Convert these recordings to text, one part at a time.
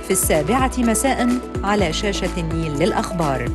في 7 مساء على شاشة النيل للأخبار.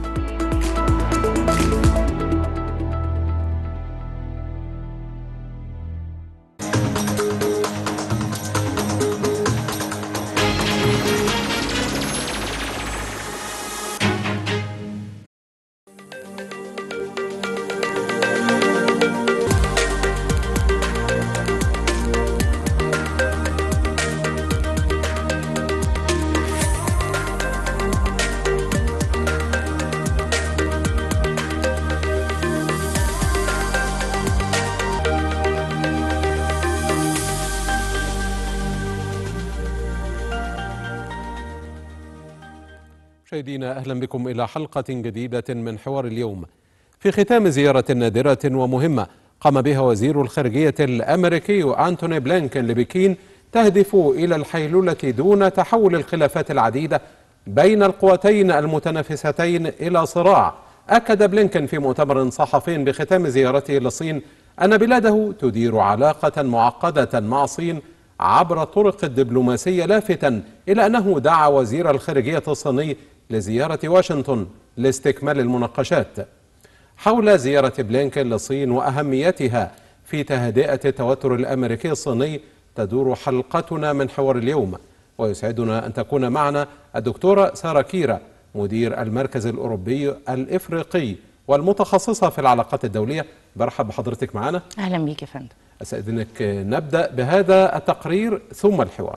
مشاهدينا أهلا بكم إلى حلقة جديدة من حوار اليوم. في ختام زيارة نادرة ومهمة قام بها وزير الخارجية الأمريكي أنتوني بلينكن لبكين تهدف إلى الحيلولة دون تحول الخلافات العديدة بين القوتين المتنافستين إلى صراع. أكد بلينكن في مؤتمر صحفي بختام زيارته للصين أن بلاده تدير علاقة معقدة مع الصين عبر الطرق الدبلوماسية، لافتا إلى أنه دعا وزير الخارجية الصيني لزيارة واشنطن لاستكمال المناقشات حول زيارة بلينكن للصين وأهميتها في تهدئة التوتر الأمريكي الصيني. تدور حلقتنا من حوار اليوم، ويسعدنا أن تكون معنا الدكتورة سارة كيرا، مدير المركز الأوروبي الإفريقي والمتخصصة في العلاقات الدولية. برحب بحضرتك معنا. أهلا بيك يا فندم. أستأذنك نبدأ بهذا التقرير ثم الحوار.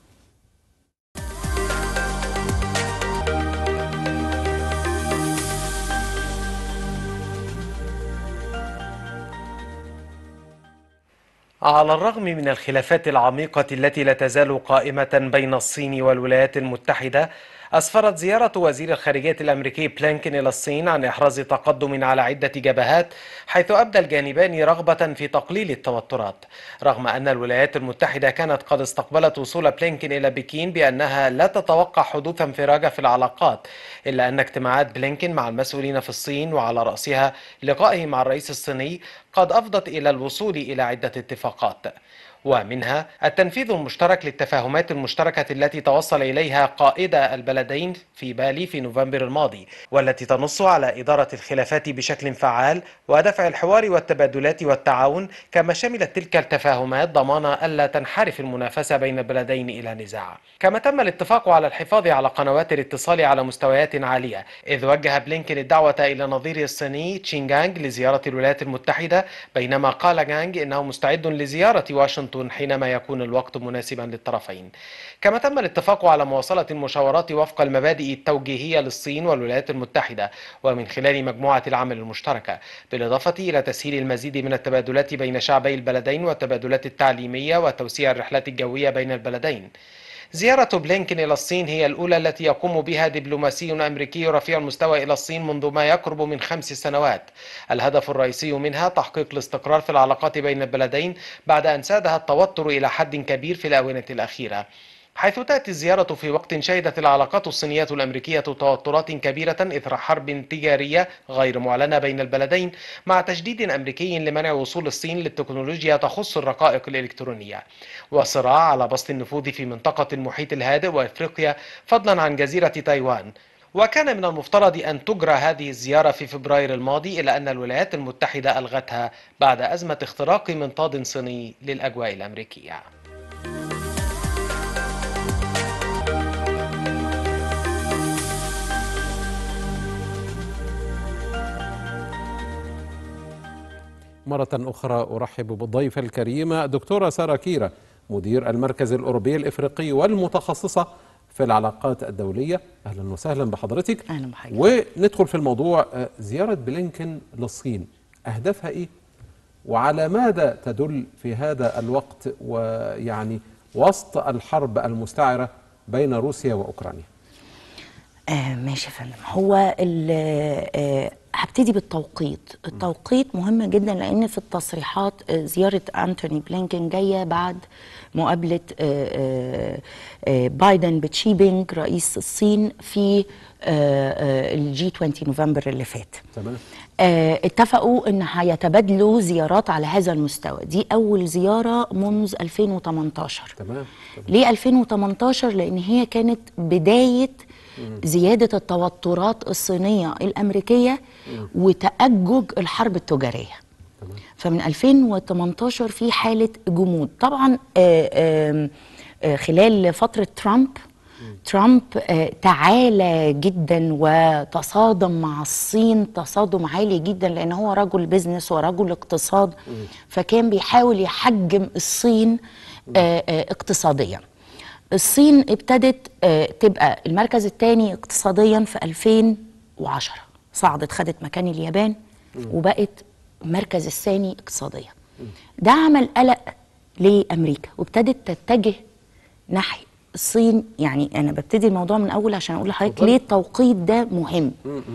على الرغم من الخلافات العميقة التي لا تزال قائمة بين الصين والولايات المتحدة، أسفرت زيارة وزير الخارجية الأمريكي بلينكن إلى الصين عن إحراز تقدم على عدة جبهات، حيث أبدى الجانبان رغبة في تقليل التوترات، رغم أن الولايات المتحدة كانت قد استقبلت وصول بلينكن إلى بكين بأنها لا تتوقع حدوث انفراجة في العلاقات، إلا أن اجتماعات بلينكن مع المسؤولين في الصين وعلى رأسها لقائه مع الرئيس الصيني قد أفضت إلى الوصول إلى عدة اتفاقات، ومنها التنفيذ المشترك للتفاهمات المشتركة التي توصل إليها قائدا البلدين في بالي في نوفمبر الماضي، والتي تنص على إدارة الخلافات بشكل فعال ودفع الحوار والتبادلات والتعاون، كما شملت تلك التفاهمات ضمان ألا تنحرف المنافسة بين البلدين إلى نزاع. كما تم الاتفاق على الحفاظ على قنوات الاتصال على مستويات عالية، إذ وجه بلينكن الدعوة إلى نظيره الصيني تشينغانغ لزيارة الولايات المتحدة، بينما قال جانغ إنه مستعد لزيارة واشنطن حينما يكون الوقت مناسبا للطرفين. كما تم الاتفاق على مواصلة المشاورات وفق المبادئ التوجيهية للصين والولايات المتحدة ومن خلال مجموعة العمل المشتركة، بالإضافة إلى تسهيل المزيد من التبادلات بين شعبي البلدين والتبادلات التعليمية وتوسيع الرحلات الجوية بين البلدين. زيارة بلينكن إلى الصين هي الأولى التي يقوم بها دبلوماسي أمريكي رفيع المستوى إلى الصين منذ ما يقرب من 5 سنوات. الهدف الرئيسي منها تحقيق الاستقرار في العلاقات بين البلدين بعد أن سادها التوتر إلى حد كبير في الآونة الأخيرة، حيث تأتي الزيارة في وقت شهدت العلاقات الصينية الأمريكية توترات كبيرة إثر حرب تجارية غير معلنة بين البلدين، مع تشديد أمريكي لمنع وصول الصين للتكنولوجيا تخص الرقائق الإلكترونية، وصراع على بسط النفوذ في منطقة المحيط الهادئ وإفريقيا فضلا عن جزيرة تايوان. وكان من المفترض أن تجرى هذه الزيارة في فبراير الماضي، إلا أن الولايات المتحدة ألغتها بعد أزمة اختراق منطاد صيني للأجواء الأمريكية. مرة أخرى أرحب بالضيف الكريم دكتورة سارة كيرا، مدير المركز الأوروبي الإفريقي والمتخصصة في العلاقات الدولية. أهلا وسهلا بحضرتك. أهلا بحضرتك. وندخل في الموضوع. زيارة بلينكن للصين أهدافها إيه؟ وعلى ماذا تدل في هذا الوقت ويعني وسط الحرب المستعرة بين روسيا وأوكرانيا؟ ماشي يا فندم. هو هبتدي بالتوقيت. التوقيت مهم جدا لان في التصريحات زياره انتوني بلينكن جايه بعد مقابله بايدن بتشي بينج رئيس الصين في الجي 20 نوفمبر اللي فات. تمام. اتفقوا ان هيتبادلوا زيارات على هذا المستوى. دي اول زياره منذ 2018. تمام. ليه 2018؟ لان هي كانت بدايه زيادة التوترات الصينية الأمريكية وتأجج الحرب التجارية. فمن 2018 في حالة جمود. طبعا خلال فترة ترامب تعالى جدا وتصادم مع الصين تصادم عالي جدا لأن هو رجل بيزنس ورجل اقتصاد، فكان بيحاول يحجم الصين اقتصاديا. الصين ابتدت تبقى المركز الثاني اقتصاديا في 2010، صعدت خدت مكان اليابان وبقت المركز الثاني اقتصاديا. ده عمل قلق لأمريكا وابتدت تتجه ناحية الصين. يعني أنا ببتدي الموضوع من أول عشان أقول لحضرتك ليه التوقيت ده مهم.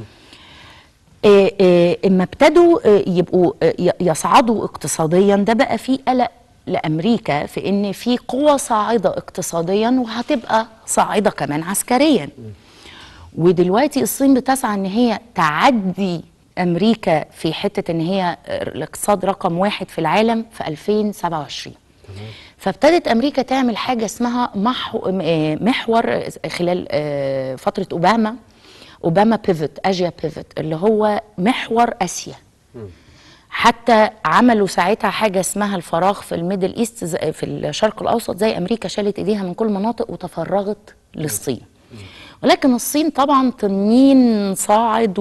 اما ابتدوا يبقوا يصعدوا اقتصاديا، ده بقى فيه قلق لأمريكا في إن في قوة صاعدة اقتصاديا وهتبقى صاعدة كمان عسكريا. ودلوقتي الصين بتسعى إن هي تعدي أمريكا في حتة إن هي الاقتصاد رقم 1 في العالم في 2027. فابتدت أمريكا تعمل حاجة اسمها محور خلال فترة أوباما بيفت، أجيا بيفت، اللي هو محور آسيا. حتى عملوا ساعتها حاجة اسمها الفراغ في الميدل ايست في الشرق الأوسط، زي أمريكا شالت إيديها من كل مناطق وتفرغت للصين. ولكن الصين طبعا تنين صاعد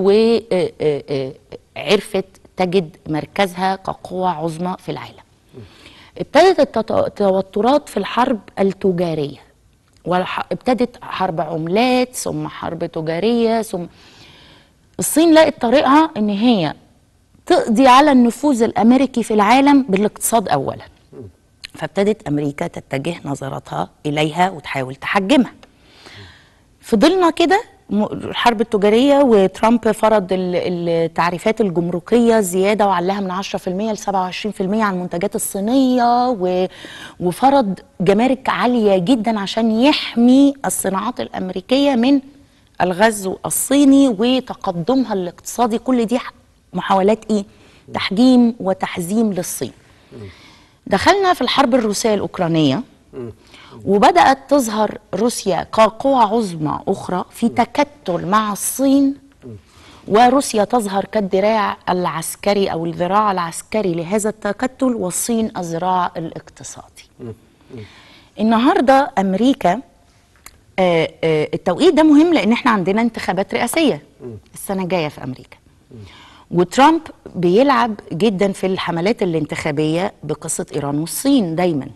وعرفت تجد مركزها كقوة عظمى في العالم. ابتدت التوترات في الحرب التجارية، وابتدت حرب عملات ثم حرب تجارية، ثم الصين لقت طريقها ان هي تقضي على النفوذ الامريكي في العالم بالاقتصاد اولا. فابتدت امريكا تتجه نظراتها اليها وتحاول تحجمها. فضلنا كده الحرب التجارية، وترامب فرض التعريفات الجمركية زيادة وعلاها من 10% ل 27% على المنتجات الصينية، وفرض جمارك عالية جدا عشان يحمي الصناعات الأمريكية من الغزو الصيني وتقدمها الاقتصادي. كل دي محاولات تحجيم وتحزيم للصين. دخلنا في الحرب الروسية الأوكرانية، وبدأت تظهر روسيا كقوة عظمى أخرى في تكتل مع الصين، وروسيا تظهر كالدراع العسكري أو الذراع العسكري لهذا التكتل، والصين الذراع الاقتصادي. النهاردة أمريكا التوقيت ده مهم لأن احنا عندنا انتخابات رئاسية السنة الجاية في أمريكا، وترامب بيلعب جدا في الحملات الانتخابية بقصة إيران والصين دايما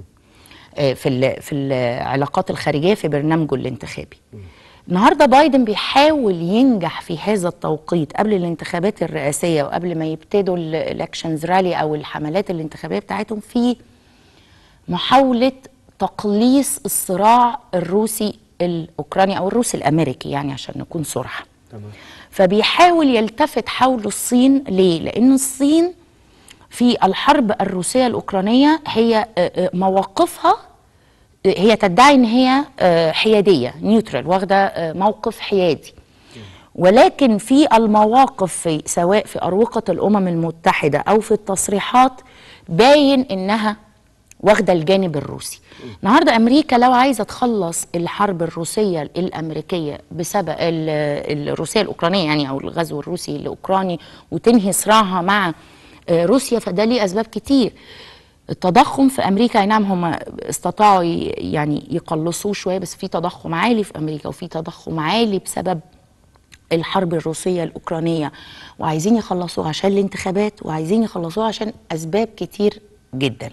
في العلاقات الخارجية في برنامجه الانتخابي. النهارده بايدن بيحاول ينجح في هذا التوقيت قبل الانتخابات الرئاسية وقبل ما يبتدوا الالكشنز رالي أو الحملات الانتخابية بتاعتهم في محاولة تقليص الصراع الروسي الأوكراني أو الروسي الأمريكي، يعني عشان نكون صراحة. فبيحاول يلتفت حول الصين. ليه؟ لأن الصين في الحرب الروسية الأوكرانية هي مواقفها، هي تدعي ان هي حيادية نيوترال، واخدة موقف حيادي، ولكن في المواقف سواء في أروقة الأمم المتحدة أو في التصريحات باين انها واخدة الجانب الروسي. النهاردة أمريكا لو عايزة تخلص الحرب الروسية الأمريكية بسبب الروسية الأوكرانية يعني أو الغزو الروسي الأوكراني وتنهي صراعها مع روسيا، فده ليه أسباب كتير. التضخم في أمريكا، نعم هم استطاعوا يعني يقلصوه شوية، بس في تضخم عالي في أمريكا، وفي تضخم عالي بسبب الحرب الروسية الأوكرانية، وعايزين يخلصوها عشان الانتخابات، وعايزين يخلصوها عشان أسباب كتير جدا.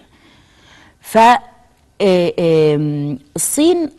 فالصين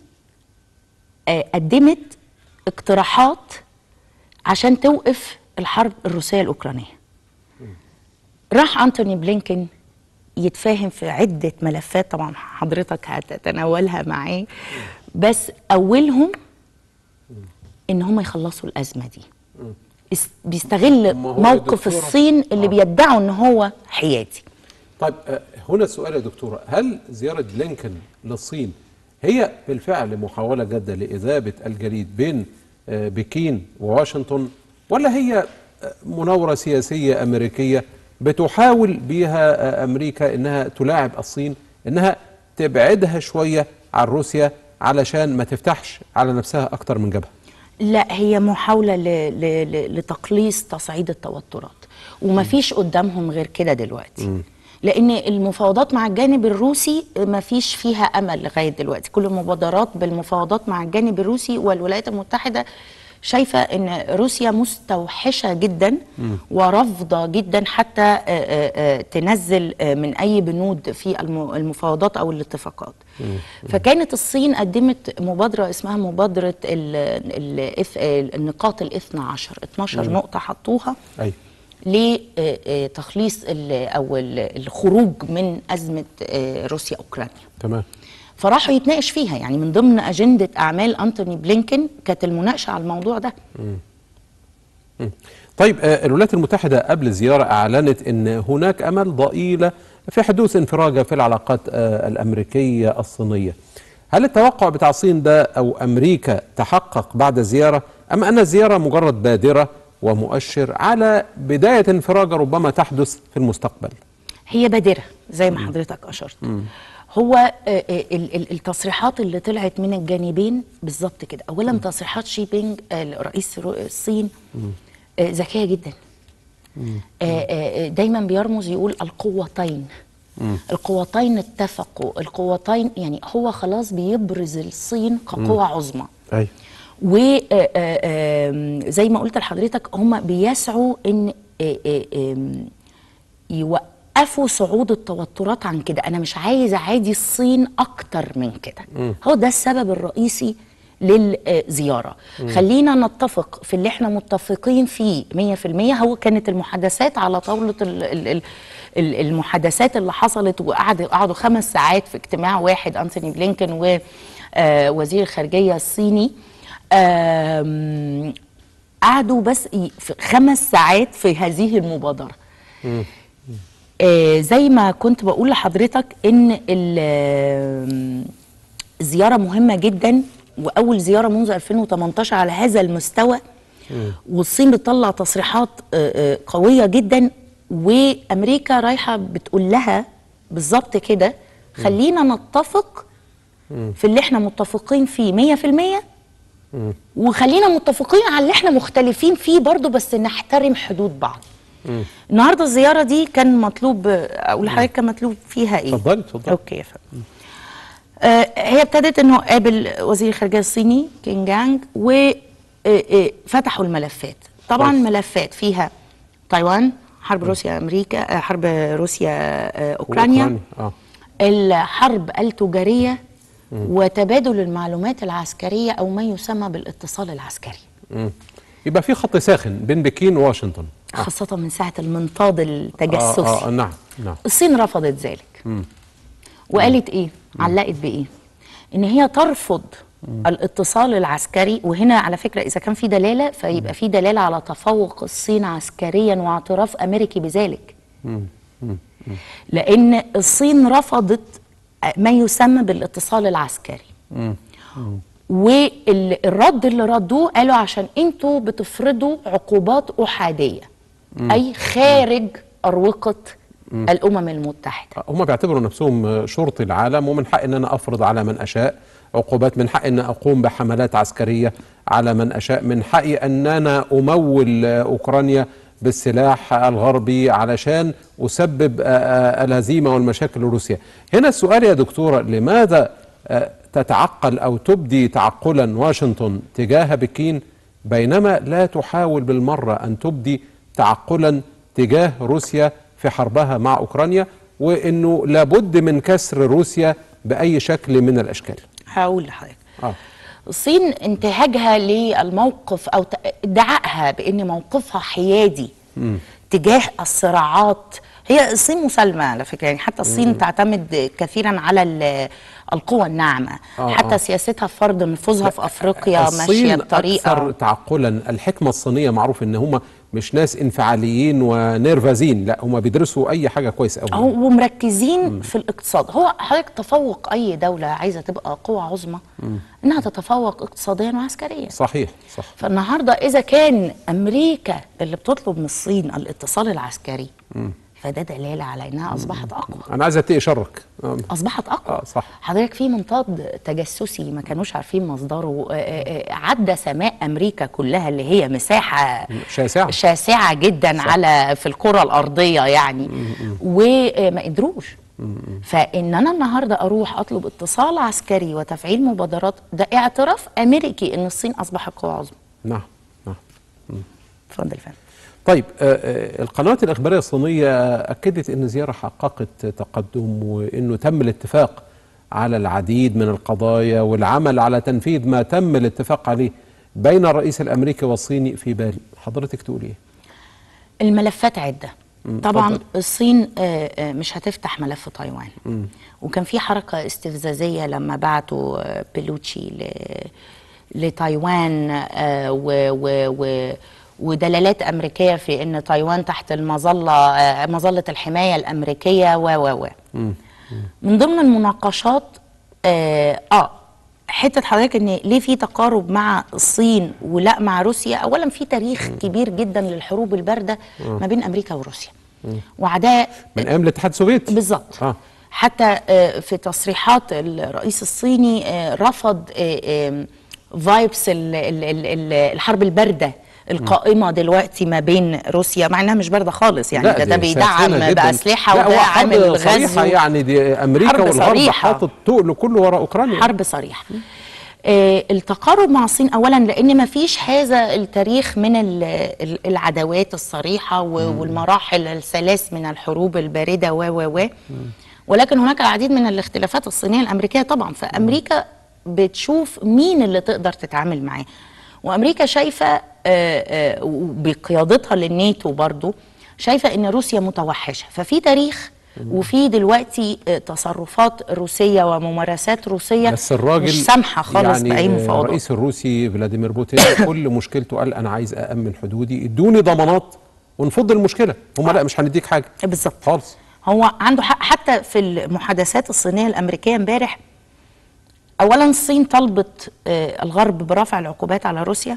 قدمت اقتراحات عشان توقف الحرب الروسية الأوكرانية. راح أنتوني بلينكن يتفاهم في عدة ملفات، طبعا حضرتك هتتناولها معاه، بس أولهم ان هم يخلصوا الازمه دي. بيستغل موقف الصين اللي بيدعوا ان هو حيادي. طيب هنا السؤال يا دكتوره، هل زياره بلينكن للصين هي بالفعل محاوله جاده لاذابه الجليد بين بكين وواشنطن، ولا هي مناوره سياسيه امريكيه بتحاول بها امريكا انها تلاعب الصين، انها تبعدها شويه عن روسيا علشان ما تفتحش على نفسها اكتر من جبهه؟ لا، هي محاولة لتقليص تصعيد التوترات، ومفيش قدامهم غير كده دلوقتي. لأن المفاوضات مع الجانب الروسي مفيش فيها أمل لغاية دلوقتي. كل المبادرات بالمفاوضات مع الجانب الروسي، والولايات المتحدة شايفة أن روسيا مستوحشة جدا ورافضة جدا حتى تنزل من أي بنود في المفاوضات أو الاتفاقات. فكانت الصين قدمت مبادرة اسمها مبادرة النقاط الاثنى عشر، 12 نقطة حطوها لتخليص أو الخروج من أزمة روسيا أوكرانيا. تمام. فراحوا يتناقش فيها، يعني من ضمن أجندة أعمال أنتوني بلينكن كانت المناقشة على الموضوع ده. طيب الولايات المتحدة قبل الزيارة أعلنت أن هناك أمل ضئيلة في حدوث انفراجة في العلاقات الأمريكية الصينية. هل التوقع بتاع الصين ده أو أمريكا تحقق بعد الزيارة، أم أن الزيارة مجرد بادرة ومؤشر على بداية انفراجة ربما تحدث في المستقبل؟ هي بادرة زي ما حضرتك أشرت. هو التصريحات اللي طلعت من الجانبين بالظبط كده. اولا تصريحات شي بينج رئيس الصين ذكيه جدا. دايما بيرمز يقول القوتين. القوتين اتفقوا، القوتين يعني هو خلاص بيبرز الصين كقوة عظمى. وزي ما قلت لحضرتك هم بيسعوا ان يوقفوا صعود التوترات عن كده. انا مش عايز اعادي الصين اكتر من كده. هو ده السبب الرئيسي للزيارة. خلينا نتفق في اللي احنا متفقين فيه 100%. هو كانت المحادثات على طاولة المحادثات اللي حصلت، وقعدوا 5 ساعات في اجتماع واحد، أنتوني بلينكن ووزير الخارجية الصيني. قعدوا بس في 5 ساعات في هذه المبادرة. زي ما كنت بقول لحضرتك ان الزيارة مهمة جدا، وأول زيارة منذ 2018 على هذا المستوى. والصين بتطلع تصريحات قوية جدا، وأمريكا رايحة بتقول لها بالظبط كده خلينا نتفق في اللي احنا متفقين فيه 100%، وخلينا متفقين على اللي احنا مختلفين فيه برضو، بس نحترم حدود بعض. النهارده الزيارة دي كان مطلوب أقول لحضرتك كان مطلوب فيها ايه؟ اتفضلي. اوكي يا فندم. هي ابتدت انه قابل وزير الخارجيه الصيني كين جانج، وفتحوا الملفات. طبعا ملفات فيها تايوان، حرب روسيا امريكا، حرب روسيا اوكرانيا، الحرب التجاريه، وتبادل المعلومات العسكريه او ما يسمى بالاتصال العسكري. يبقى في خط ساخن بين بكين وواشنطن، خاصه من ساعه المنطاد التجسسي. نعم. الصين رفضت ذلك. وقالت ايه؟ علقت بايه؟ ان هي ترفض الاتصال العسكري. وهنا على فكره اذا كان في دلاله فيبقى في دلاله على تفوق الصين عسكريا واعتراف امريكي بذلك. لان الصين رفضت ما يسمى بالاتصال العسكري. والرد اللي ردوه قالوا عشان انتوا بتفرضوا عقوبات احاديه، اي خارج اروقه الأمم المتحدة. هم بيعتبروا نفسهم شرطي العالم، ومن حق ان انا افرض على من اشاء عقوبات، من حق ان اقوم بحملات عسكرية على من اشاء، من حقي ان انا امول اوكرانيا بالسلاح الغربي علشان اسبب الهزيمة والمشاكل لروسيا. هنا السؤال يا دكتورة، لماذا تتعقل او تبدي تعقلا واشنطن تجاه بكين بينما لا تحاول بالمرة ان تبدي تعقلا تجاه روسيا في حربها مع أوكرانيا، وأنه لابد من كسر روسيا بأي شكل من الأشكال؟ هقول لحضرتك. الصين انتهاجها للموقف أو ادعائها بأن موقفها حيادي تجاه الصراعات. هي الصين مسالمة على فكرة، يعني حتى الصين تعتمد كثيرا على القوى الناعمة. حتى سياستها في فرض نفوذها في أفريقيا ماشية بطريقة أكثر تعقلا. الحكمة الصينية معروف إن هم مش ناس انفعاليين ونرفزين، لا هم بيدرسوا أي حاجة كويس قوي ومركزين في الاقتصاد. هو حضرتك تفوق أي دولة عايزة تبقى قوة عظمى إنها تتفوق اقتصاديا وعسكريا. صحيح صح. فالنهاردة إذا كان أمريكا اللي بتطلب من الصين الاتصال العسكري فده دلالة على إنها أصبحت أقوى. أنا عايز أتقي شرك. أصبحت أقوى. صح. حضرتك في منطاد تجسسي ما كانوش عارفين مصدره عدى سماء أمريكا كلها اللي هي مساحة شاسعة جدا صح. على في الكرة الأرضية يعني وما قدروش. فإن أنا النهاردة أروح أطلب اتصال عسكري وتفعيل مبادرات ده اعتراف أمريكي إن الصين أصبحت قوة عظمى. نعم. اتفضل يا فندم. طيب القنوات الإخبارية الصينية أكدت أن الزيارة حققت تقدم وأنه تم الاتفاق على العديد من القضايا والعمل على تنفيذ ما تم الاتفاق عليه بين الرئيس الأمريكي والصيني في بالي. حضرتك تقول إيه؟ الملفات عدة. طبعا الصين مش هتفتح ملف تايوان وكان في حركة استفزازية لما بعتوا بيلوتشي لتايوان ودلالات أمريكية في أن تايوان تحت مظلة الحماية الأمريكية من ضمن المناقشات حتة حضرتك أن ليه في تقارب مع الصين ولا مع روسيا. أولا في تاريخ كبير جدا للحروب الباردة ما بين أمريكا وروسيا وعداء من أيام الاتحاد السوفيتي بالظبط. حتى في تصريحات الرئيس الصيني رفض فايبس الحرب الباردة القائمة دلوقتي ما بين روسيا مع انها مش باردة خالص يعني ده بيدعم بأسلحة وده عامل غزو يعني دي أمريكا والغرب حاطط تقل كله وراء أوكرانيا. حرب صريحة. التقارب مع الصين اولا لان ما فيش هذا التاريخ من العداوات الصريحة والمراحل الثلاث من الحروب الباردة ولكن هناك العديد من الاختلافات الصينية الأمريكية طبعا. فأمريكا بتشوف مين اللي تقدر تتعامل معاه وأمريكا شايفة بقيادتها للناتو برضو شايفة ان روسيا متوحشة. ففي تاريخ وفي دلوقتي تصرفات روسية وممارسات روسية بس الراجل مش سامحة خالص يعني بأي مفاوضات. الرئيس الروسي فلاديمير بوتين كل مشكلته قال أنا عايز أأمن حدودي ادوني ضمانات ونفض المشكلة. هم لا مش هنديك حاجة بالظبط خالص. هو عنده حق. حتى في المحادثات الصينية الأمريكية امبارح اولا الصين طلبت الغرب برفع العقوبات على روسيا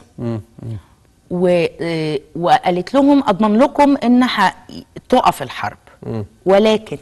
وقالت لهم اضمن لكم ان تقف الحرب ولكن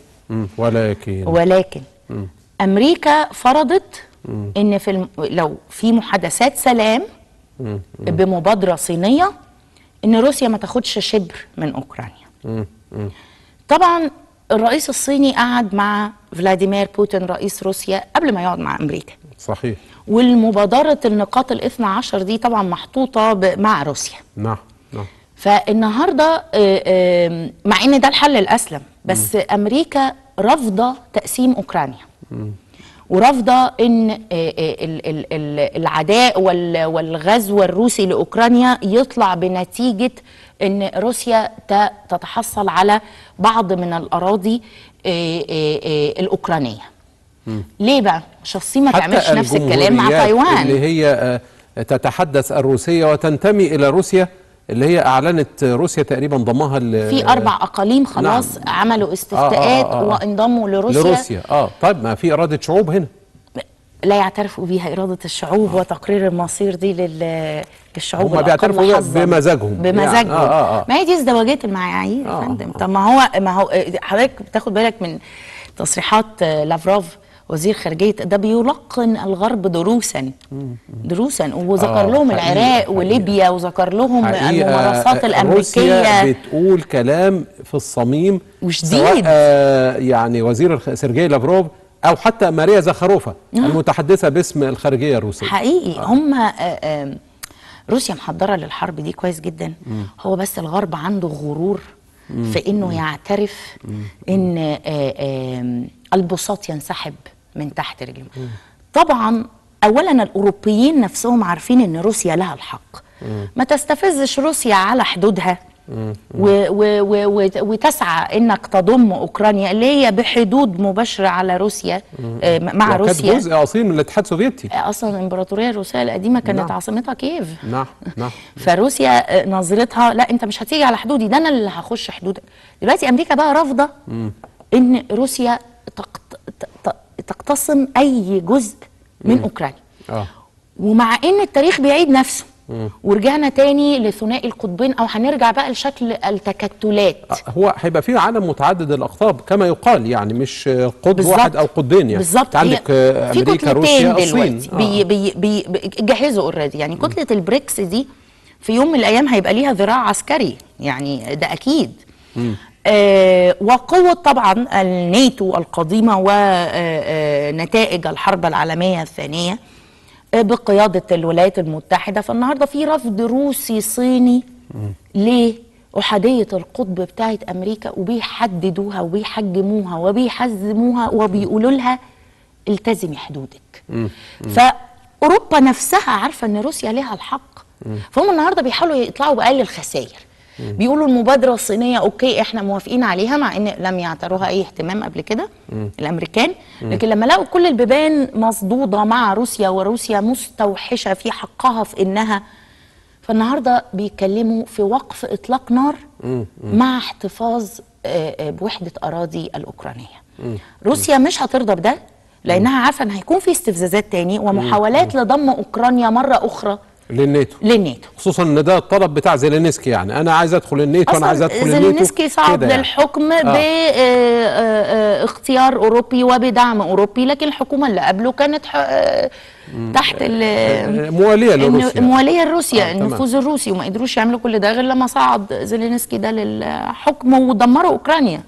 امريكا فرضت ان لو في محادثات سلام بمبادرة صينية ان روسيا ما تاخدش شبر من اوكرانيا. طبعا الرئيس الصيني قعد مع فلاديمير بوتين رئيس روسيا قبل ما يقعد مع أمريكا. صحيح. والمبادرة النقاط الاثنى عشر دي طبعا محطوطة مع روسيا. نعم. فالنهاردة مع ان ده الحل الأسلم بس أمريكا رافضة تقسيم أوكرانيا ورافضة ان العداء والغزو الروسي لأوكرانيا يطلع بنتيجة ان روسيا تتحصل على بعض من الأراضي الأوكرانية. ليه بقى؟ عشان الصين ما تعملش نفس الكلام مع تايوان اللي هي تتحدث الروسية وتنتمي إلى روسيا اللي هي أعلنت روسيا تقريبا ضمها في 4 أقاليم خلاص. نعم. عملوا استفتاءات وانضموا لروسيا. طيب ما في إرادة شعوب هنا لا يعترفوا بيها إرادة الشعوب وتقرير المصير دي للشعوب. هم بيعترفوا بمزاجهم يعني. ما هي دي ازدواجية المعايير يا فندم. طب ما هو حضرتك بتاخد بالك من تصريحات لافروف وزير خارجية ده بيلقن الغرب دروسا وذكر لهم العراق وليبيا وذكر لهم الممارسات الأمريكية. روسيا بتقول كلام في الصميم وشديد يعني وزير سيرجي لافروف أو حتى ماريا زخاروفا المتحدثة باسم الخارجية الروسية. حقيقي هم روسيا محضرة للحرب دي كويس جدا. هو بس الغرب عنده غرور في إنه يعترف إن البساط ينسحب من تحت رجلهم. طبعا اولا الأوروبيين نفسهم عارفين ان روسيا لها الحق. ما تستفزش روسيا على حدودها وتسعى انك تضم اوكرانيا اللي هي بحدود مباشره على روسيا، مع روسيا، كانت جزء اصيل من الاتحاد السوفيتي. اصلا الامبراطوريه الروسيه القديمه كانت نعم. عاصمتها كييف. نعم نعم. فروسيا نظرتها لا، انت مش هتيجي على حدودي، ده انا اللي هخش حدودك. دلوقتي امريكا بقى رافضه ان روسيا تقتسم اي جزء من اوكرانيا. ومع ان التاريخ بيعيد نفسه، ورجعنا تاني لثنائي القطبين، او هنرجع بقى لشكل التكتلات. هو هيبقى في عالم متعدد الاقطاب كما يقال، يعني مش قطب واحد او قطبين. يعني بالظبط، عندك امريكا، روسيا، الصين. بيجهزوا اوريدي. يعني كتله البريكس دي في يوم من الايام هيبقى ليها ذراع عسكري، يعني ده اكيد. وقوة طبعا الناتو القديمة ونتائج الحرب العالمية الثانية بقيادة الولايات المتحدة. فالنهاردة في رفض روسي صيني لأحادية القطب بتاعت أمريكا، وبيحددوها وبيحجموها وبيحزموها وبيقولوا لها التزمي حدودك. فأوروبا نفسها عارفة أن روسيا لها الحق، فهم النهاردة بيحاولوا يطلعوا بأقل الخسائر. بيقولوا المبادرة الصينية اوكي احنا موافقين عليها، مع ان لم يعتروها اي اهتمام قبل كده الامريكان، لكن لما لقوا كل البيبان مصدودة مع روسيا، وروسيا مستوحشة في حقها في انها، فالنهاردة بيتكلموا في وقف اطلاق نار مع احتفاظ بوحدة اراضي الاوكرانية. روسيا مش هترضى بده، لانها عارفة ان هيكون في استفزازات تاني ومحاولات لضم اوكرانيا مرة اخرى للناتو، خصوصا ان ده الطلب بتاع زيلينسكي. يعني انا عايز ادخل الناتو، انا عايز ادخل الناتو. زيلينسكي صعد للحكم باختيار اوروبي وبدعم اوروبي، لكن الحكومه اللي قبله كانت تحت مواليه لروسيا، النفوذ الروسي، وما قدروش يعملوا كل ده غير لما صعد زيلينسكي ده للحكم ودمروا اوكرانيا.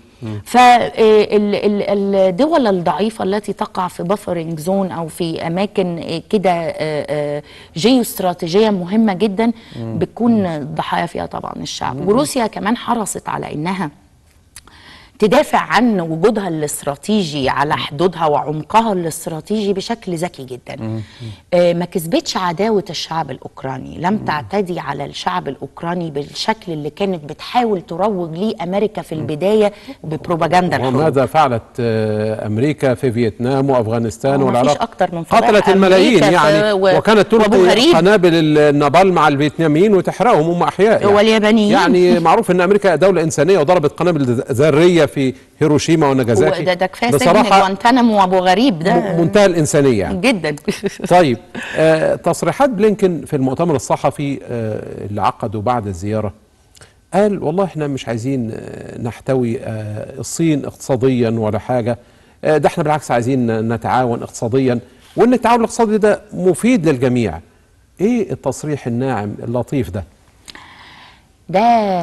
فالدول الضعيفة التي تقع في بافرنج زون أو في أماكن كده جيو استراتيجية مهمة جدا بتكون الضحايا فيها طبعا الشعب. وروسيا كمان حرصت على إنها تدافع عن وجودها الاستراتيجي على حدودها وعمقها الاستراتيجي بشكل ذكي جدا. ما كسبتش عداوة الشعب الأوكراني، لم تعتدي على الشعب الأوكراني بالشكل اللي كانت بتحاول تروج ليه أمريكا في البداية ببروباجندا الحروب. وماذا فعلت أمريكا في فيتنام وأفغانستان والعراق؟ أكتر من قتلت الملايين يعني، وكانت تلقي قنابل النابال مع الفيتناميين وتحرقهم هم أحياء يعني. واليابانيين يعني معروف أن أمريكا دولة إنسانية وضربت قنابل ذرية في هيروشيما وناجازاكي. ده كفايه سجن جوانتانامو وابو غريب، ده منتهى الانسانيه يعني. جدا. طيب تصريحات بلينكن في المؤتمر الصحفي اللي عقده بعد الزياره، قال والله احنا مش عايزين نحتوي الصين اقتصاديا ولا حاجه، ده احنا بالعكس عايزين نتعاون اقتصاديا، وان التعاون الاقتصادي ده مفيد للجميع. ايه التصريح الناعم اللطيف ده؟ ده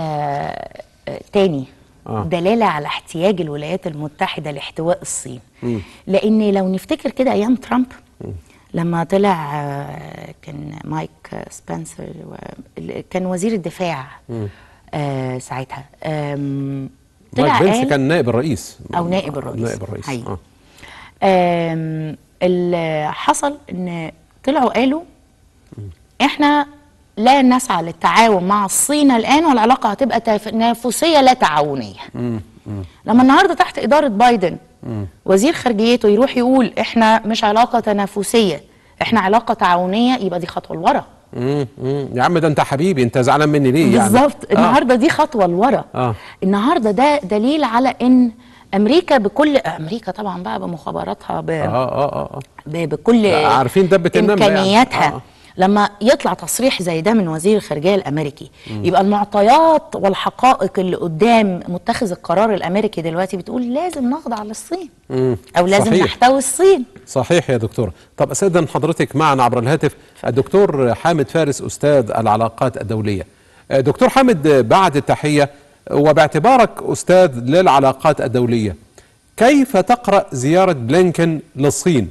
تاني دلالة على احتياج الولايات المتحدة لاحتواء الصين. لأن لو نفتكر كده أيام ترامب لما طلع كان مايك سبنسر كان وزير الدفاع ساعتها، طلع قال كان نائب الرئيس أو نائب الرئيس اللي حصل إن طلعوا قالوا إحنا لا نسعى للتعاون مع الصين الآن، والعلاقة هتبقى تنافسية لا تعاونية. لما النهاردة تحت إدارة بايدن وزير خارجيته يروح يقول إحنا مش علاقة تنافسية، إحنا علاقة تعاونية، يبقى دي خطوة لورا. يا عم ده أنت حبيبي، أنت زعلان مني ليه يعني؟ بالظبط. النهاردة دي خطوة لورا. النهاردة ده دليل على إن أمريكا بكل أمريكا طبعا بقى بمخابراتها بكل عارفين دبة إمكانياتها يعني. لما يطلع تصريح زي ده من وزير الخارجية الأمريكي، يبقى المعطيات والحقائق اللي قدام متخذ القرار الأمريكي دلوقتي بتقول لازم نخضع للصين أو لازم صحيح. نحتوي الصين. صحيح يا دكتور. طب أستاذن حضرتك معنا عبر الهاتف الدكتور حامد فارس أستاذ العلاقات الدولية. دكتور حامد، بعد التحية وباعتبارك أستاذ للعلاقات الدولية، كيف تقرأ زيارة بلينكن للصين؟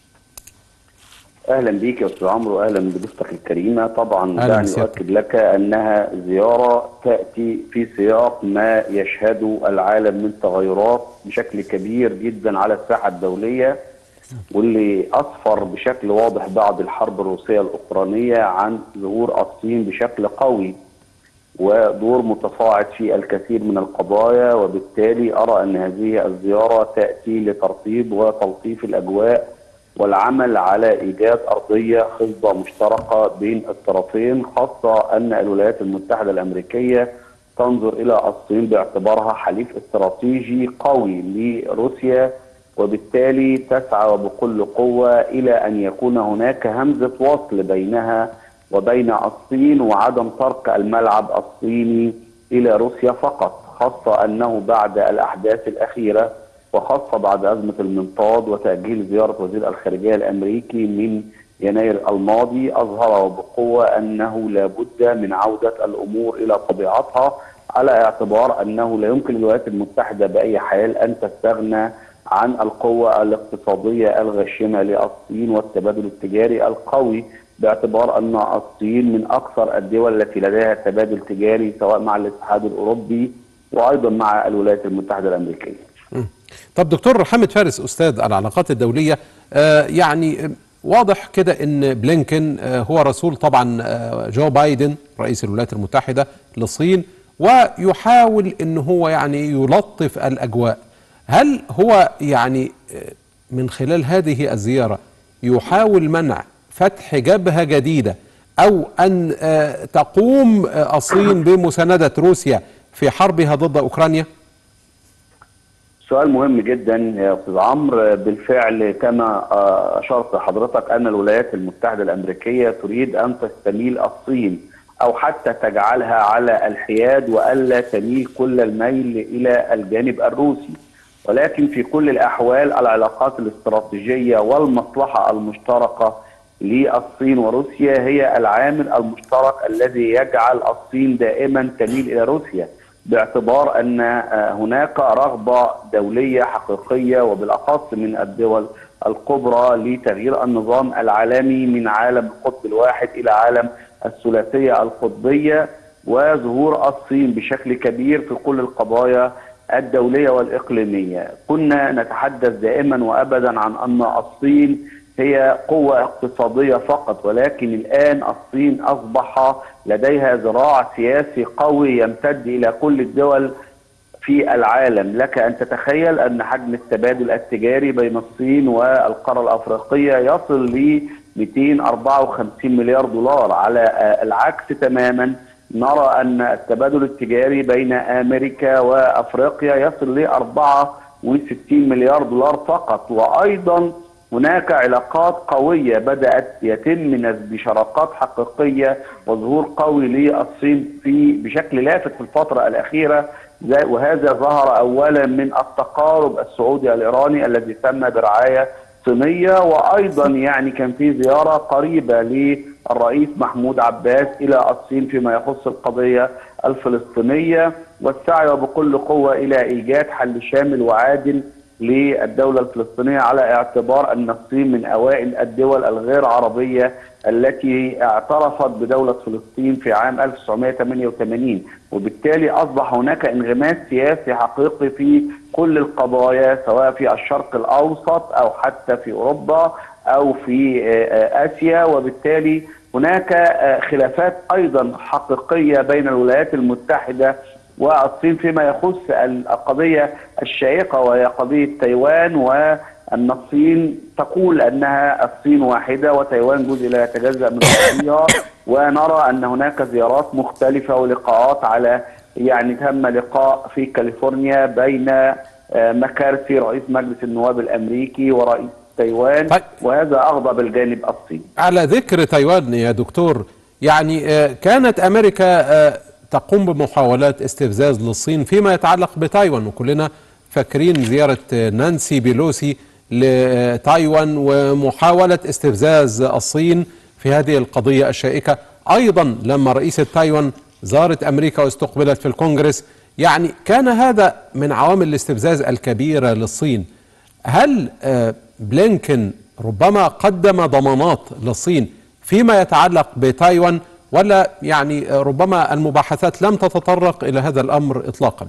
اهلا بيك يا استاذ عمرو، واهلا بضيفتك الكريمه. طبعا دعني اؤكد لك انها زياره تاتي في سياق ما يشهده العالم من تغيرات بشكل كبير جدا على الساحه الدوليه، واللي اسفر بشكل واضح بعد الحرب الروسيه الاوكرانيه عن ظهور الصين بشكل قوي ودور متصاعد في الكثير من القضايا، وبالتالي أرى أن هذه الزيارة تأتي لترطيب وتلطيف الأجواء والعمل على إيجاد أرضية خصبة مشتركة بين الطرفين، خاصة أن الولايات المتحدة الأمريكية تنظر إلى الصين باعتبارها حليف استراتيجي قوي لروسيا، وبالتالي تسعى بكل قوة إلى أن يكون هناك همزة وصل بينها وبين الصين، وعدم ترك الملعب الصيني إلى روسيا فقط، خاصة أنه بعد الأحداث الأخيرة وخاصة بعد أزمة المنطاد وتأجيل زيارة وزير الخارجية الأمريكي من يناير الماضي، أظهر بقوة أنه لا بد من عودة الأمور إلى طبيعتها، على اعتبار أنه لا يمكن للولايات المتحدة بأي حال أن تستغنى عن القوة الاقتصادية الغاشمة للصين والتبادل التجاري القوي، باعتبار أن الصين من أكثر الدول التي لديها تبادل تجاري سواء مع الاتحاد الأوروبي وأيضا مع الولايات المتحدة الأمريكية. طب دكتور حامد فارس، أستاذ العلاقات الدولية، يعني واضح كده أن بلينكن هو رسول طبعا جو بايدن رئيس الولايات المتحدة للصين، ويحاول أن هو يعني يلطف الأجواء. هل هو يعني من خلال هذه الزيارة يحاول منع فتح جبهة جديدة أو أن تقوم الصين بمساندة روسيا في حربها ضد أوكرانيا؟ سؤال مهم جدا يا أستاذ عمرو. بالفعل كما أشرت حضرتك أن الولايات المتحدة الأمريكية تريد أن تستميل الصين أو حتى تجعلها على الحياد وألا تميل كل الميل إلى الجانب الروسي، ولكن في كل الأحوال العلاقات الاستراتيجية والمصلحة المشتركة للصين وروسيا هي العامل المشترك الذي يجعل الصين دائما تميل إلى روسيا، باعتبار أن هناك رغبة دولية حقيقية وبالأخص من الدول الكبرى لتغيير النظام العالمي من عالم القطب الواحد إلى عالم الثلاثية القطبية، وظهور الصين بشكل كبير في كل القضايا الدولية والإقليمية. كنا نتحدث دائما وأبدا عن أن الصين هي قوة اقتصادية فقط، ولكن الآن الصين أصبح لديها ذراع سياسي قوي يمتد إلى كل الدول في العالم. لك أن تتخيل أن حجم التبادل التجاري بين الصين والقارة الأفريقية يصل ل 254 مليار دولار. على العكس تماما نرى أن التبادل التجاري بين أمريكا وأفريقيا يصل ل 64 مليار دولار فقط. وأيضا هناك علاقات قوية بدأت يتم نسب شراكات حقيقية وظهور قوي للصين بشكل لافت في الفترة الأخيرة، وهذا ظهر أولا من التقارب السعودي الإيراني الذي تم برعاية صينية، وأيضا يعني كان في زيارة قريبة للرئيس محمود عباس إلى الصين فيما يخص القضية الفلسطينية، والسعي بكل قوة إلى إيجاد حل شامل وعادل للدولة الفلسطينية، على اعتبار أن الصين من أوائل الدول الغير عربية التي اعترفت بدولة فلسطين في عام 1988، وبالتالي أصبح هناك انغماس سياسي حقيقي في كل القضايا سواء في الشرق الأوسط أو حتى في أوروبا أو في آسيا، وبالتالي هناك خلافات أيضا حقيقية بين الولايات المتحدة والصين فيما يخص القضية الشائقة وهي قضية تايوان، وأن الصين تقول أنها الصين واحدة وتايوان جزء لا يتجزأ من أراضيها، ونرى أن هناك زيارات مختلفة ولقاءات على يعني تم لقاء في كاليفورنيا بين مكارثي رئيس مجلس النواب الأمريكي ورئيس تايوان، وهذا أغضب الجانب الصيني. على ذكر تايوان يا دكتور، يعني كانت أمريكا تقوم بمحاولات استفزاز للصين فيما يتعلق بتايوان، وكلنا فاكرين زيارة نانسي بيلوسي لتايوان ومحاولة استفزاز الصين في هذه القضية الشائكة. أيضا لما رئيسة تايوان زارت أمريكا واستقبلت في الكونغرس، يعني كان هذا من عوامل الاستفزاز الكبيرة للصين. هل بلينكن ربما قدم ضمانات للصين فيما يتعلق بتايوان، ولا يعني ربما المباحثات لم تتطرق إلى هذا الأمر إطلاقا؟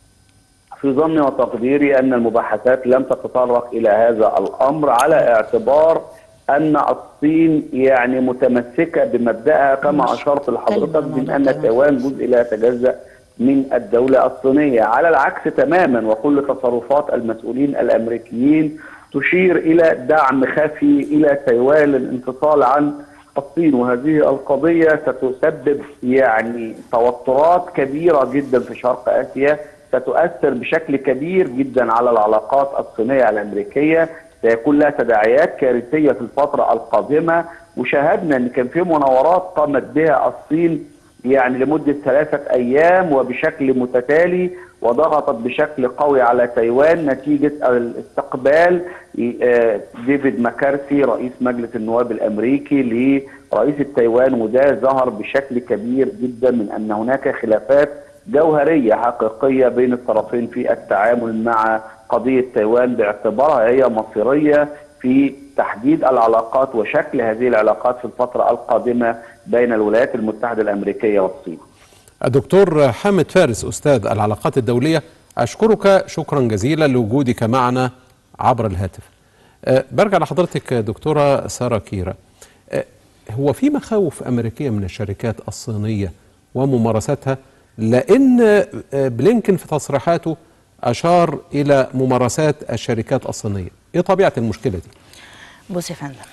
في ظني وتقديري أن المباحثات لم تتطرق إلى هذا الأمر، على اعتبار أن الصين يعني متمسكة بمبدأها كما أشرت لحضرتك من أن تايوان جزء لا يتجزأ من الدولة الصينية، على العكس تماما. وكل تصرفات المسؤولين الأمريكيين تشير إلى دعم خفي إلى تايوان للانفصال عن الصين، وهذه القضية ستسبب يعني توترات كبيرة جدا في شرق آسيا، ستؤثر بشكل كبير جدا على العلاقات الصينية الأمريكية، سيكون لها تداعيات كارثية في الفترة القادمة. وشاهدنا أن كان في مناورات قامت بها الصين يعني لمدة 3 أيام وبشكل متتالي، وضغطت بشكل قوي على تايوان نتيجة الاستقبال ديفيد ماكارثي رئيس مجلس النواب الأمريكي لرئيس تايوان، وده ظهر بشكل كبير جدا من أن هناك خلافات جوهرية حقيقية بين الطرفين في التعامل مع قضية تايوان باعتبارها هي مصيرية في تحديد العلاقات وشكل هذه العلاقات في الفترة القادمة بين الولايات المتحدة الأمريكية والصين. الدكتور حامد فارس أستاذ العلاقات الدولية، أشكرك شكرا جزيلا لوجودك معنا عبر الهاتف. برجع لحضرتك دكتورة سارة كيرا، هو في مخاوف أمريكية من الشركات الصينية وممارساتها؟ لأن بلينكن في تصريحاته أشار إلى ممارسات الشركات الصينية. إيه طبيعة المشكلة دي؟ بص يا فندم،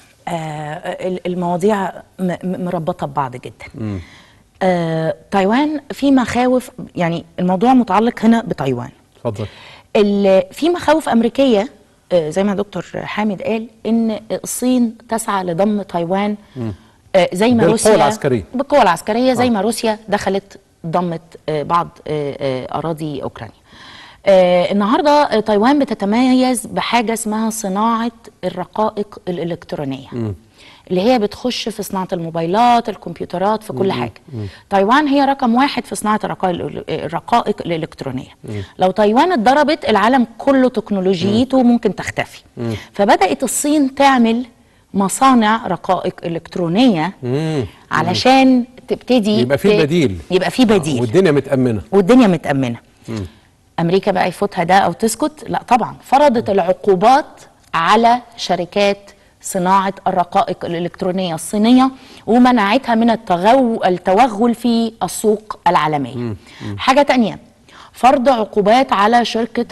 المواضيع مربطة ببعض جدا. تايوان في مخاوف، يعني الموضوع متعلق هنا بتايوان. اتفضل. في مخاوف أمريكية زي ما دكتور حامد قال إن الصين تسعى لضم تايوان زي ما روسيا بالقوة العسكرية زي ما روسيا دخلت ضمت بعض أراضي أوكرانيا. النهارده تايوان بتتميز بحاجه اسمها صناعه الرقائق الالكترونيه اللي هي بتخش في صناعه الموبايلات، الكمبيوترات، في كل حاجه. تايوان هي رقم 1 في صناعه الرقائق الالكترونيه. لو تايوان اتضربت العالم كله تكنولوجيته ممكن تختفي. فبدات الصين تعمل مصانع رقائق الكترونيه علشان تبتدي يبقى في بديل والدنيا متامنه. أمريكا بقى يفوتها ده أو تسكت؟ لا طبعا، فرضت العقوبات على شركات صناعة الرقائق الإلكترونية الصينية ومنعتها من التوغل في السوق العالمية. حاجة تانية، فرض عقوبات على شركة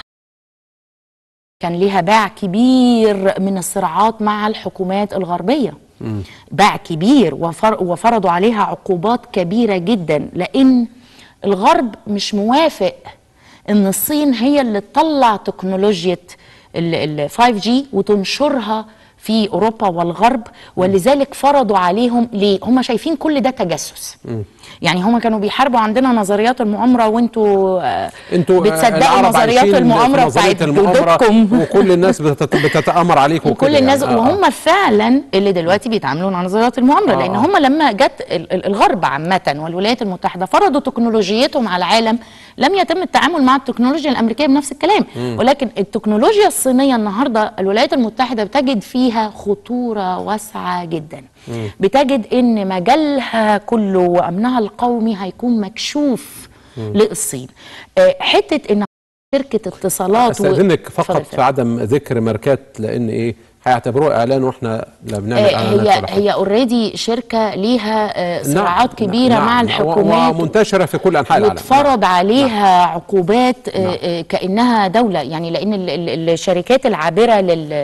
كان لها باع كبير من الصراعات مع الحكومات الغربية، باع كبير، وفرضوا عليها عقوبات كبيرة جدا، لأن الغرب مش موافق ان الصين هي اللي تطلع تكنولوجيا ال 5G وتنشرها في اوروبا والغرب. ولذلك فرضوا عليهم، ليه؟ هم شايفين كل ده تجسس. يعني هم كانوا بيحاربوا عندنا نظريات المؤامره، وانتوا بتصدقوا نظريات المؤامره بتاعت جدودكم وكل الناس بتتآمر عليكم وكل الناس وهم فعلا اللي دلوقتي بيتعاملوا مع نظريات المؤامره. لان هم لما جت الغرب عامه والولايات المتحده فرضوا تكنولوجيتهم على العالم، لم يتم التعامل مع التكنولوجيا الامريكيه بنفس الكلام. ولكن التكنولوجيا الصينيه النهارده الولايات المتحده بتجد فيها خطوره واسعه جدا. بتجد ان مجالها كله وامنها القومي هيكون مكشوف للصين. حته ان شركه اتصالات استاذنك فقط في عدم ذكر ماركات، لان هيعتبروه اعلان واحنا لا بنعمل اعلانات. هي اوريدي شركه ليها صراعات كبيره مع الحكومات ومنتشره في كل انحاء العالم، واتفرض عليها عقوبات كانها دوله. يعني لان الشركات العابره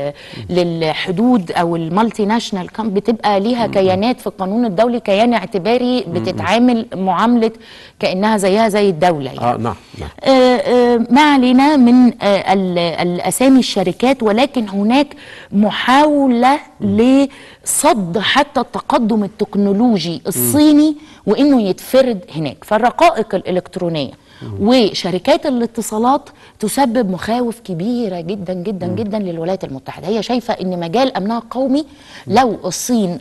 للحدود او المالتي ناشونال بتبقى ليها كيانات في القانون الدولي، كيان اعتباري بتتعامل معامله كانها زيها زي الدوله يعني. نعم. ما علينا من الاسامي الشركات، ولكن هناك محاولة لصد حتى التقدم التكنولوجي الصيني وإنه يتفرد هناك. فالرقائق الإلكترونية وشركات الاتصالات تسبب مخاوف كبيرة جدا جدا جدا للولايات المتحدة. هي شايفة إن مجال أمنها قومي لو الصين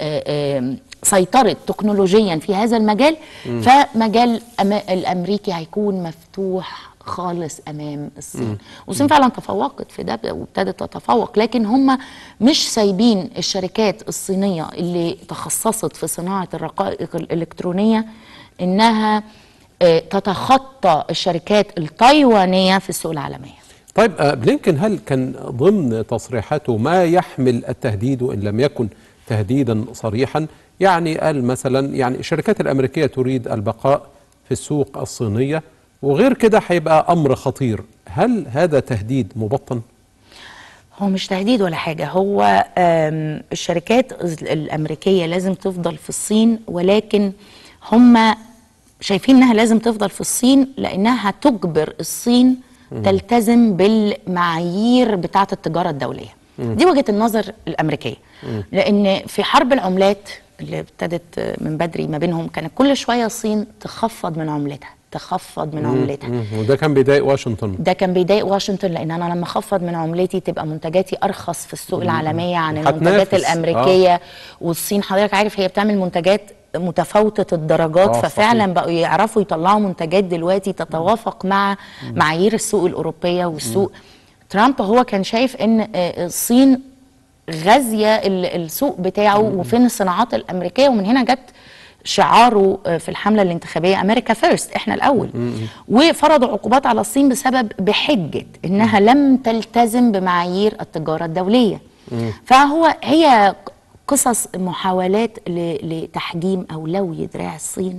سيطرت تكنولوجيا في هذا المجال، فمجال الأمريكي هيكون مفتوح خالص امام الصين. والصين فعلا تفوقت في ده وابتدت تتفوق، لكن هم مش سايبين الشركات الصينيه اللي تخصصت في صناعه الرقائق الالكترونيه انها تتخطى الشركات التايوانيه في السوق العالميه. طيب بلينكن هل كان ضمن تصريحاته ما يحمل التهديد وإن لم يكن تهديدا صريحا؟ يعني قال مثلا يعني الشركات الأمريكية تريد البقاء في السوق الصينية وغير كده هيبقى أمر خطير. هل هذا تهديد مبطن؟ هو مش تهديد ولا حاجة، هو الشركات الأمريكية لازم تفضل في الصين، ولكن هم شايفين انها لازم تفضل في الصين لانها هتجبر الصين تلتزم بالمعايير بتاعة التجارة الدولية. دي وجهة النظر الأمريكية، لأن في حرب العملات اللي ابتدت من بدري ما بينهم كانت كل شوية الصين تخفض من عملتها تخفض من عملتها. وده كان بيضايق واشنطن. ده كان بيضايق واشنطن، لان انا لما اخفض من عملتي تبقى منتجاتي ارخص في السوق العالميه عن المنتجات الامريكيه. والصين حضرتك عارف هي بتعمل منتجات متفاوتة الدرجات، ففعلا بقوا يعرفوا يطلعوا منتجات دلوقتي تتوافق مع معايير السوق الأوروبية والسوق. ترامب هو كان شايف ان الصين غازية السوق بتاعه وفين الصناعات الأمريكية، ومن هنا جت شعاره في الحملة الانتخابية أمريكا فيرست، احنا الأول. وفرضوا عقوبات على الصين بحجة انها لم تلتزم بمعايير التجارة الدولية. هي قصص محاولات لتحجيم او لوي دراع الصين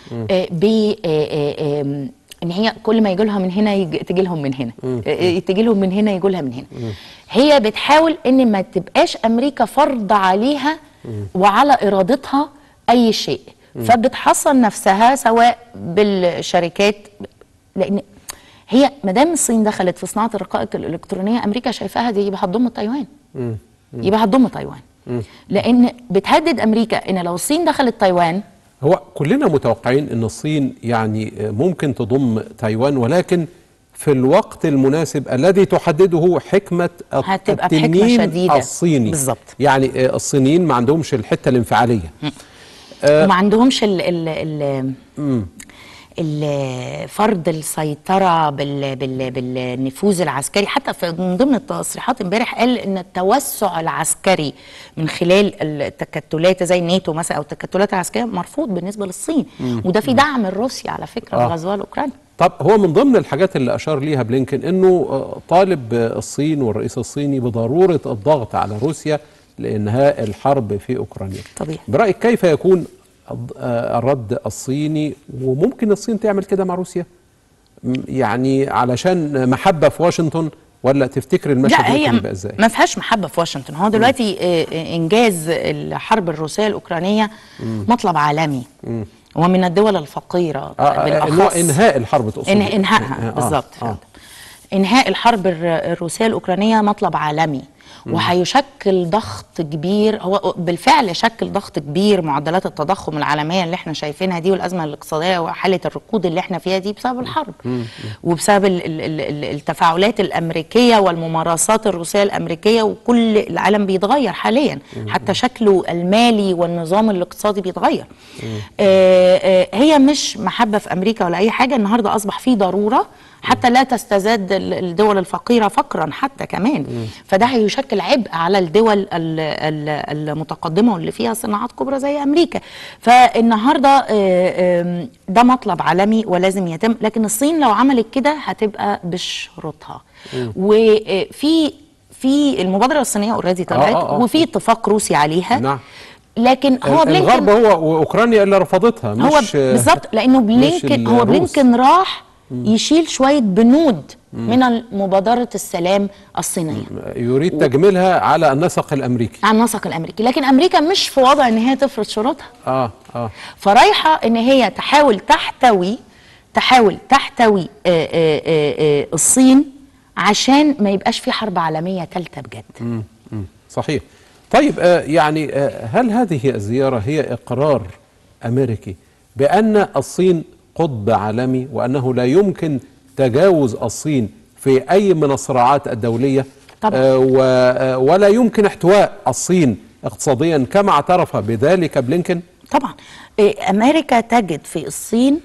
ان هي كل ما يجي لها من هنا تجي لهم من هنا، تجي لهم من هنا يجي لها من هنا. هي بتحاول ان ما تبقاش امريكا فرض عليها وعلى ارادتها اي شيء، فبتحصن نفسها سواء بالشركات، لان هي ما دام الصين دخلت في صناعه الرقائق الالكترونيه امريكا شايفاها دي يبقى هتضم تايوان، يبقى هتضم تايوان، لان بتهدد امريكا ان لو الصين دخلت تايوان. هو كلنا متوقعين ان الصين يعني ممكن تضم تايوان، ولكن في الوقت المناسب الذي تحدده حكمة التنين الصيني بالظبط. يعني الصينيين ما عندهمش الحتة الانفعالية وما عندهمش فرض السيطرة بالنفوذ العسكري. حتى من ضمن التصريحات امبارح قال ان التوسع العسكري من خلال التكتلات زي الناتو مثلا او التكتلات العسكرية مرفوض بالنسبة للصين، وده في دعم روسيا على فكرة بغزوها لاوكرانيا. طب هو من ضمن الحاجات اللي أشار ليها بلينكن أنه طالب الصين والرئيس الصيني بضرورة الضغط على روسيا لإنهاء الحرب في أوكرانيا. طبيعي. برأيك كيف يكون الرد الصيني، وممكن الصين تعمل كده مع روسيا يعني علشان محبة في واشنطن، ولا تفتكر المشهد ممكن يبقى ازاي؟ ما فيهاش محبة في واشنطن. هو دلوقتي إنجاز الحرب الروسية الأوكرانية مطلب عالمي ومن الدول الفقيرة بالأخص. إنهاء الحرب تقصد؟ إنهائها بالظبط. إنهاء الحرب الروسية الأوكرانية مطلب عالمي، وهيشكل ضغط كبير. هو بالفعل شكل ضغط كبير. معدلات التضخم العالمية اللي احنا شايفينها دي والأزمة الاقتصادية وحالة الركود اللي احنا فيها دي بسبب الحرب وبسبب التفاعلات الأمريكية والممارسات الروسية الأمريكية، وكل العالم بيتغير حاليا، حتى شكله المالي والنظام الاقتصادي بيتغير. هي مش محبة في أمريكا ولا أي حاجة. النهاردة أصبح فيه ضرورة حتى لا تستزاد الدول الفقيرة فقرا حتى كمان. فده هيشكل عبء على الدول المتقدمة واللي فيها صناعات كبرى زي أمريكا. فالنهاردة ده مطلب عالمي ولازم يتم، لكن الصين لو عملت كده هتبقى بشروطها. وفي المبادرة الصينية اوريدي طلعت وفي اتفاق روسي عليها. نعم. لكن هو بلينكن الغرب هو واوكرانيا اللي رفضتها، مش هو بالظبط، لانه بلينكن راح يشيل شوية بنود من مبادرة السلام الصينية، يريد تجميلها على النسق الأمريكي، على النسق الأمريكي. لكن أمريكا مش في وضع إن هي تفرض شروطها. فرايحة إن هي تحاول تحتوي الصين عشان ما يبقاش في حرب عالمية ثالثة بجد. صحيح. طيب يعني هل هذه الزيارة هي إقرار أمريكي بأن الصين قطب عالمي وأنه لا يمكن تجاوز الصين في أي من الصراعات الدولية طبعا. ولا يمكن احتواء الصين اقتصاديا كما اعترف بذلك بلينكن؟ طبعا. أمريكا تجد في الصين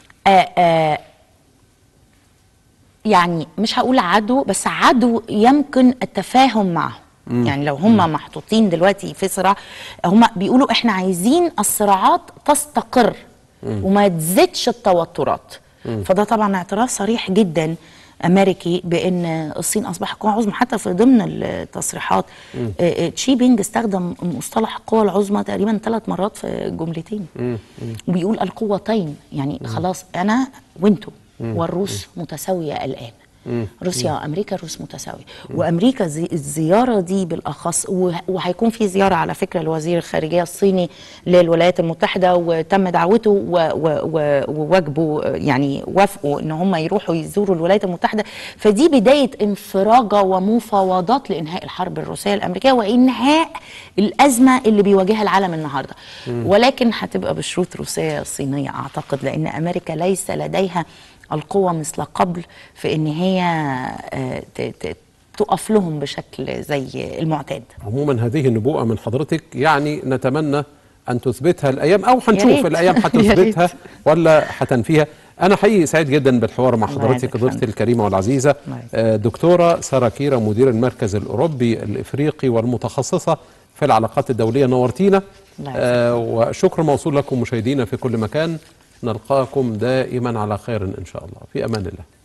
يعني مش هقول عدو، بس عدو يمكن التفاهم معه. يعني لو هم محطوطين دلوقتي في صراع، هم بيقولوا احنا عايزين الصراعات تستقر وما تزيدش التوترات. فده طبعا اعتراف صريح جدا امريكي بان الصين اصبحت قوه عظمى. حتى في ضمن التصريحات تشي بينج استخدم مصطلح القوه العظمى تقريبا 3 مرات في جملتين، وبيقول القوتين، يعني خلاص انا وانتوا والروس متساويه الان. روسيا وامريكا، الروس متساويه، وامريكا الزياره دي بالاخص، وهيكون في زياره على فكره لوزير الخارجيه الصيني للولايات المتحده، وتم دعوته وواجبوا يعني وافقوا ان هم يروحوا يزوروا الولايات المتحده. فدي بدايه انفراجه ومفاوضات لانهاء الحرب الروسيه الامريكيه وانهاء الازمه اللي بيواجهها العالم النهارده، ولكن هتبقى بشروط روسيه صينيه اعتقد، لان امريكا ليس لديها القوة مثل قبل في ان هي تقف لهم بشكل زي المعتاد. عموما هذه النبوءة من حضرتك يعني نتمنى ان تثبتها الايام، او هنشوف الايام هتثبتها ولا هتنفيها. انا حقيقي سعيد جدا بالحوار مع حضرتك ضيفتي الكريمة والعزيزة دكتورة سارة كيرا، مدير المركز الاوروبي الافريقي والمتخصصة في العلاقات الدولية. نورتينا، وشكر موصول لكم مشاهدينا في كل مكان. نلقاكم دائما على خير إن شاء الله. في أمان الله.